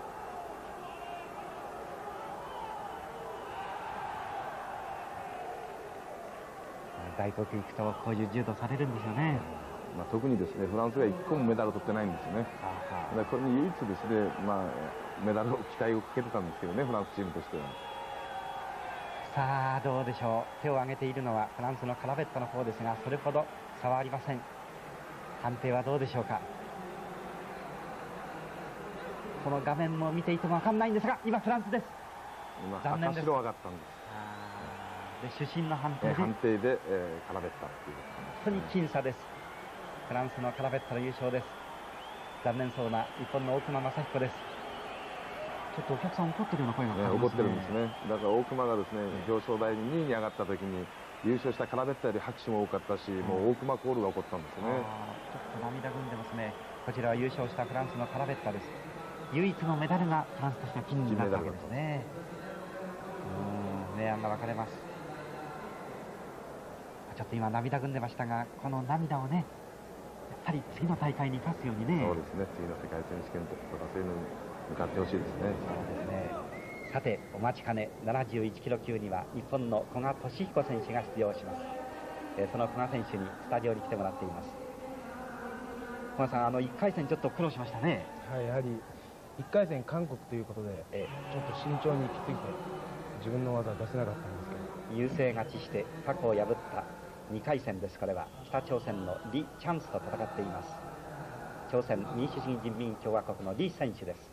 外国行くとこういう柔道されるんですよね。 特にですねフランスが1個もメダルを取ってないんですよね。これに唯一ですね、メダルを期待をかけてたんですけどね、フランスチームとしては。 さあどうでしょう。手を挙げているのはフランスのカラベッタの方ですが、それほど差はありません。判定はどうでしょうか。この画面も見ていても分かんないんですが、今フランスです。 残念です。赤白上がったんです。 で主審の判定で、 カラベッタっていう、 本当に僅差です。フランスのカラベッタの優勝です。残念そうな日本の大熊正彦です。ちょっとお客さん怒ってるような声がかかりますね。 怒ってるんですね。だから大熊がですね、表彰台に2位に上がった時に優勝したカラベッタより拍手も多かったし、もう大熊コールが起こったんですね。 ちょっと涙ぐんでますね。こちらは優勝したフランスのカラベッタです。唯一のメダルがフランスとしては金になったわけですね。明暗が分かれます。ちょっと今涙ぐんでましたが、この涙をね、やっぱり次の大会に生かすようにね。 そうですね。次の世界選手権とかそういうのに向かってほしいですね。 そうですね。さてお待ちかね71キロ級には日本の古賀稔彦選手が出場します。その古賀選手にスタジオに来てもらっています。古賀さん、1回戦ちょっと苦労しましたね。 はい、やはり1回戦韓国ということで、ちょっと慎重に行き過ぎて自分の技は出せなかったんですけど、 優勢勝ちして過去を破った2回戦です。これは北朝鮮のリ・チャンスと戦っています。 朝鮮民主主義人民共和国の李選手です。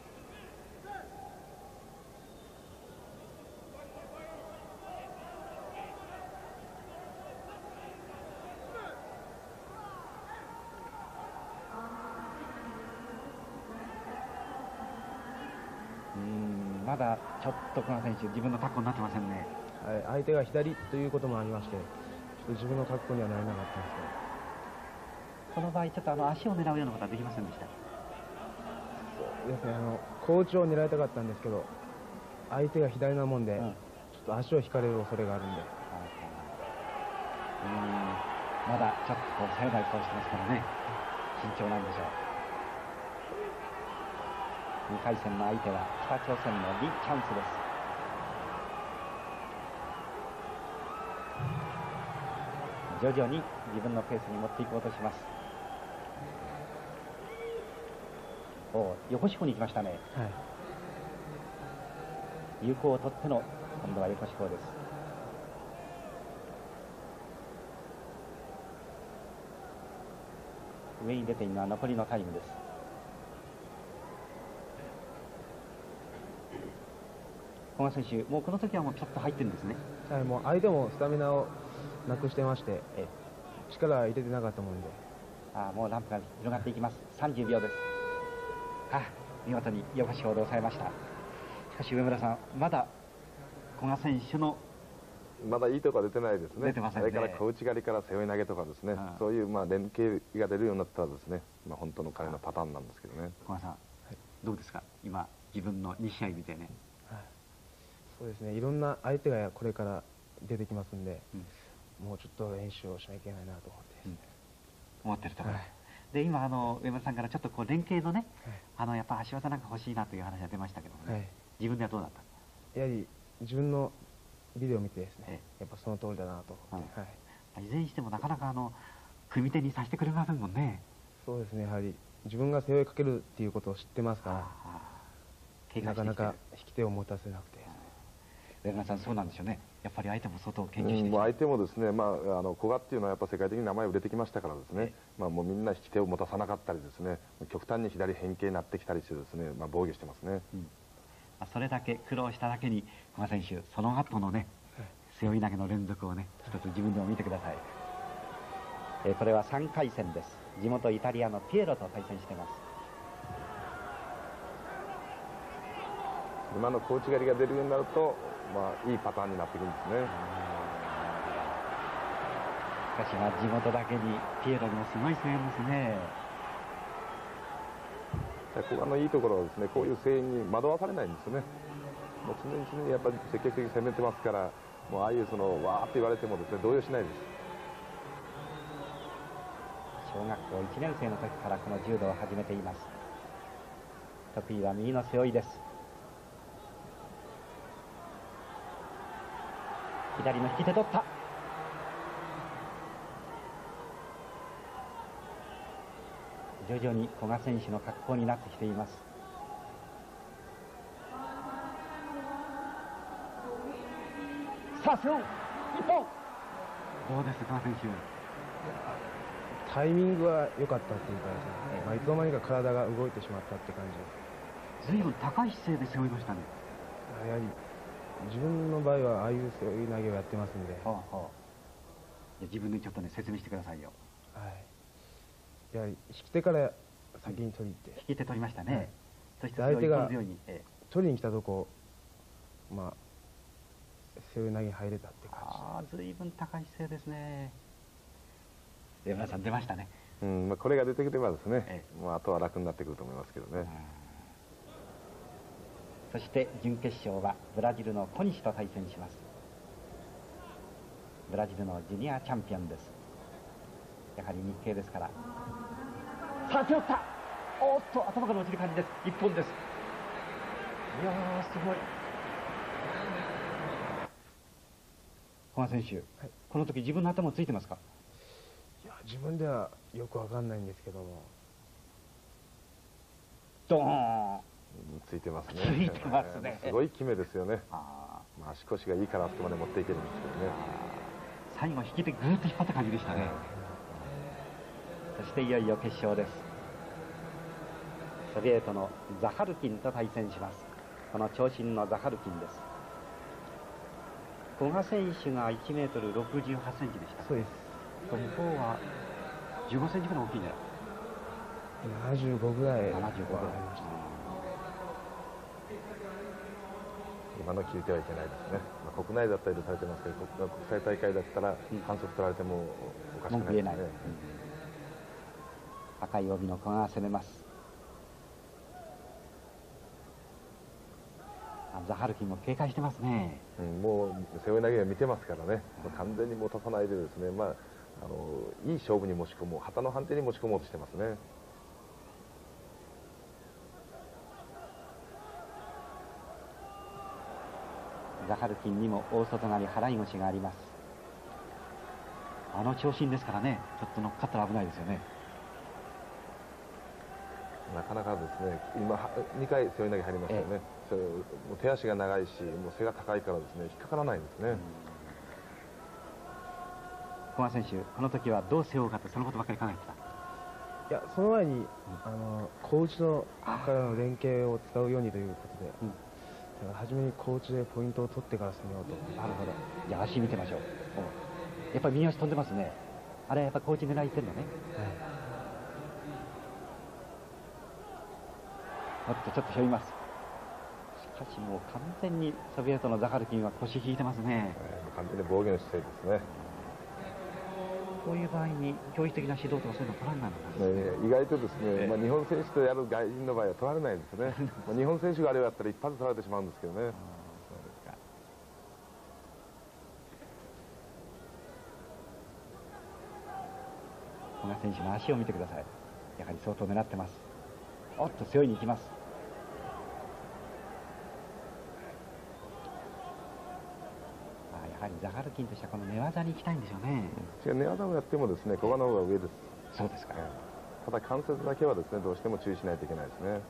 まだちょっとこの選手自分の格好になってませんね。 はい、相手が左ということもありまして、ちょっと自分の格好にはなれなかったんですけど、この場合ちょっと足を狙うようなことはできませんでした。 そうですね、小内を狙いたかったんですけど、相手が左なもんで、ちょっと足を引かれる恐れがあるんで、 まだちょっとこう冴えない顔してますからね、慎重なんでしょう。2回戦の相手は北朝鮮のリ・チャンスです。徐々に自分のペースに持っていこうとします。横四方に行きましたね。はい、有効を取っての今度は横四方です。上に出ているのは残りのタイムです。古賀選手、もうこの時はもうピタッと入ってるんですね。 はい、もう相手もスタミナをなくしてまして、力入れてなかったもんで。 もうランプが広がっていきます。30秒です。見事に横四方で抑えました。しかし上村さん、まだ古賀選手のまだいいとこは出てないですね。 出てませんね。 それから小内刈りから背負い投げとかですね、そういう連携が出るようになったらですね、本当の彼のパターンなんですけどね。 古賀さん、どうですか、今自分の2試合見てね。 そうですね、いろんな相手がこれから出てきますんで、もうちょっと練習をしなきゃいけないなと思ってですね、 思ってるところ、で今上村さんからちょっとこう連携のね、やっぱ足技なんか欲しいなという話が出ましたけどもね、自分ではどうだった？ やはり自分のビデオを見てですね、やっぱその通りだなと思って、 いずれにしてもなかなか組み手にさせてくれませんもんね。 そうですね、やはり自分が背負いかけるっていうことを知ってますから、なかなか引き手を持たせなくて。 上村さん、そうなんでしょうね。やっぱり相手も相当研究してきて、 相手もですね、古賀っていうのはやっぱ世界的に名前売れてきましたからですね、もうみんな引き手を持たさなかったりですね、極端に左変形になってきたりしてですね、防御してますね。 それだけ苦労しただけに古賀選手、その後のね、背負い投げの連続をね、一つ自分でも見てください。これは3回戦です。地元イタリアのピエロと対戦しています。 今の小内刈りが出るようになると、いいパターンになってくるんですね。 しかし地元だけにピエロにもすごい声援ですね。 古賀のいいところはですね、こういう声援に惑わされないんですよね。もう常にやっぱり積極的に攻めてますから、もうああいうわーって言われてもですね、動揺しないです。 小学校1年生の時からこの柔道を始めています。得意は右の背負いです。左の引き手取った。徐々に古賀選手の格好になってきています。さあ背負う一本。どうです古賀選手？ タイミングは良かったっていうかですね、いつの間にか体が動いてしまったって感じです。 随分高い姿勢で背負いましたね。 やはり自分の場合はああいう背負い投げをやってますんで、 自分でちょっとね説明してくださいよ。 やはり引き手から先に取りに行って、 引き手取りましたね。そして相手が取りに来たとこ、背負い投げに入れたって感じ。随分高い姿勢ですね。上村さん出ましたね。 これが出てくればですね、あとは楽になってくると思いますけどね。 そして準決勝はブラジルのコニシと対戦します。ブラジルのジュニアチャンピオンです。やはり日系ですから。さあ背負った。おっと頭から落ちる感じです。一本です。いやーすごい。古賀選手、この時自分の頭ついてますか？ いや自分ではよくわかんないんですけども、 ドーンついてますね。 ついてますね。 すごい決めですよね。足腰がいいからあそこまで持っていけるんですけどね。 最後引き手ぐーっと引っ張った感じでしたね。そしていよいよ決勝です。 ソビエトのザハルキンと対戦します。この長身のザハルキンです。古賀選手が1メートル68センチでした。 そうです。 向こうは15センチぐらい大きいんじゃない 75ぐらい。 75ぐらい。 今の聞いてはいけないですね。国内だったら許されてますけど、国際大会だったら反則取られてもおかしくないですね。 赤い帯の古賀が攻めます。ザハルキンも警戒してますね。 もう背負い投げは見てますからね、完全に持たさないでですね、いい勝負に持ち込もう、旗の判定に持ち込もうとしてますね。 ザハルキンにも大外刈り払い腰があります。あの長身ですからね、ちょっと乗っかったら危ないですよね。 なかなかですね、今2回背負い投げ入りましたよね。もう手足が長いし、もう背が高いからですね、引っかからないんですね。 古賀選手、この時はどう背負うかとそのことばっかり考えてた。 いや、その前に、小内のからの連携を使うようにということで、だから初めに小内でポイントを取ってから攻めようと。 なるほど。じゃあ足見てみましょう。やっぱり右足飛んでますね。あれやっぱ小内狙いってんのね。おっとちょっと背負います。しかしもう完全にソビエトのザハルキンは腰引いてますね。 完全に防御の姿勢ですね。 こういう場合に教育的な指導とかそういうの取られないのか意外とですね、日本選手とやる外人の場合は取られないですね。日本選手があれだったら一発取られてしまうんですけどね。そうですか。 古賀選手の足を見てください。やはり相当狙ってます。おっと背負いに行きます。やはりザハルキンとしてはこの寝技に行きたいんでしょうね。 寝技をやってもですね、古賀の方が上です。 そうですか。 ただ関節だけはですね、どうしても注意しないといけないですね。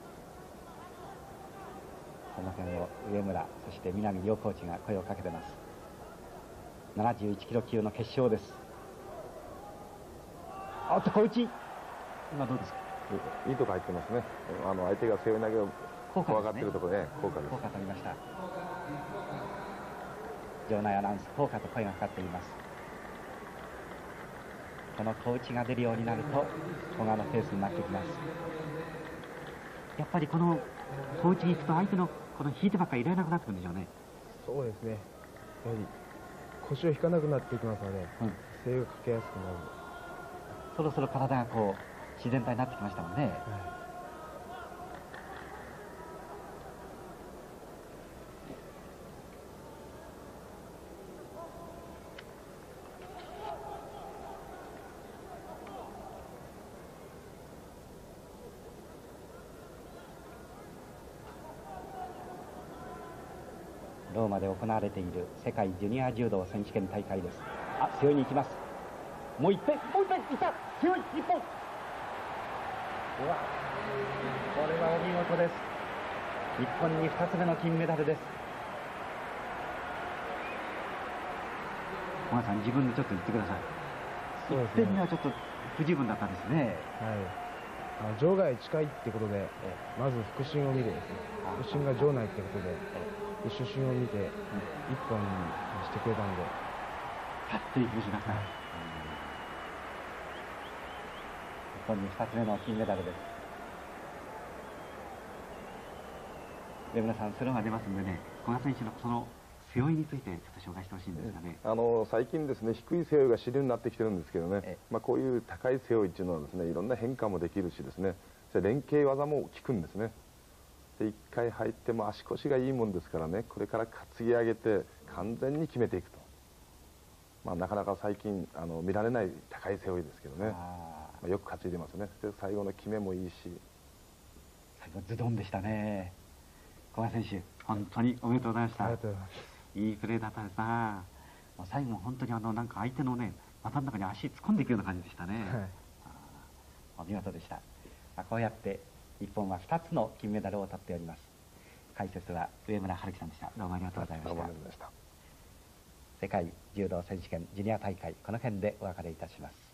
この辺を上村、そして南両コーチが声をかけてます。71キロ級の決勝です。おっと小内、今どうですか。 いいとこ入ってますね。相手が背負い投げを怖がっているところで、効果です。 効果取りました。場内アナウンス、効果と声がかかっています。この小内が出るようになると古賀のペースになってきます。やっぱりこの小内に行くと相手のこの引いてばっかりいられなくなってくるんでしょうね。 そうですね。やはり腰を引かなくなっていきますので、制御がかけやすくなる。 そろそろ体がこう自然体になってきましたもんね。ローマで行われている世界ジュニア柔道選手権大会です。背負いに行きます。もう一遍いった背負い一本。うわ、これはお見事です。日本に2つ目の金メダルです。小川さん、自分でちょっと言ってください。そうですね、1点目はちょっと不十分だったですね。 場外近いってことで、まず腹心を見てですね、腹心が場内ってことで、主審を見て、一本にしてくれたんで。 はっきり気にしました。日本に2つ目の金メダルです。上村さん、スローが出ますんでね、古賀選手のその背負いについてちょっと紹介してほしいんですがね。 最近ですね、低い背負いが主流になってきてるんですけどね、こういう高い背負いっていうのはですね、いろんな変化もできるしですね、連携技も効くんですね。1回入っても足腰がいいもんですからね、これから担ぎ上げて完全に決めていくと、なかなか最近見られない高い背負いですけどね、よく担いでますね。で最後の決めもいいし、 最後ズドンでしたね。古賀選手、本当におめでとうございました。 ありがとうございます。 いいプレーだったですな。最後本当になんか相手のね股の中に足突っ込んでいくような感じでしたね。お見事でした。こうやって日本は2つの金メダルを取っております。解説は上村春樹さんでした。どうもありがとうございました。世界柔道選手権ジュニア大会、この辺でお別れいたします。